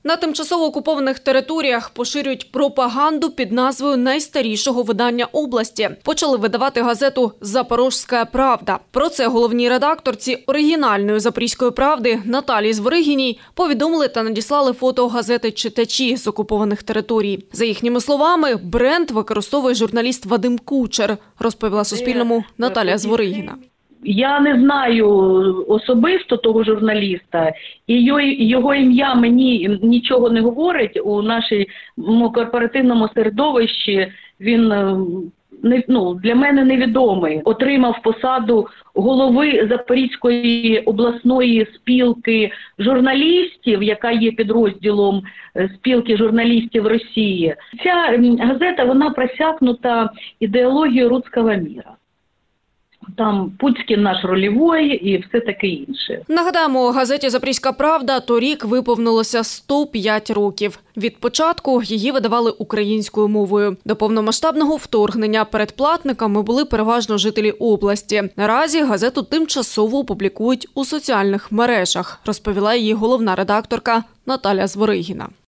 На тимчасово окупованих територіях поширюють пропаганду під назвою найстарішого видання області. Почали видавати газету «Запорожська правда». Про це головній редакторці оригінальної «Запорізької правди» Наталії Зворигіній повідомили та надіслали фото газети читачі з окупованих територій. За їхніми словами, бренд використовує журналіст Вадим Кучер, розповіла Суспільному Наталія Зворигіна. Я не знаю особисто того журналіста, і його ім'я мені нічого не говорить у нашому корпоративному середовищі. Він для мене невідомий. Отримав посаду голови Запорізької обласної спілки журналістів, яка є підрозділом спілки журналістів Росії. Ця газета, вона просякнута ідеологією руського міра. Там Путськін наш рольовий і все таке інше. Нагадаємо, газеті «Запорізька правда» торік виповнилося 105 років. Від початку її видавали українською мовою. До повномасштабного вторгнення передплатниками були переважно жителі області. Наразі газету тимчасово публікують у соціальних мережах, розповіла її головна редакторка Наталія Зворигіна.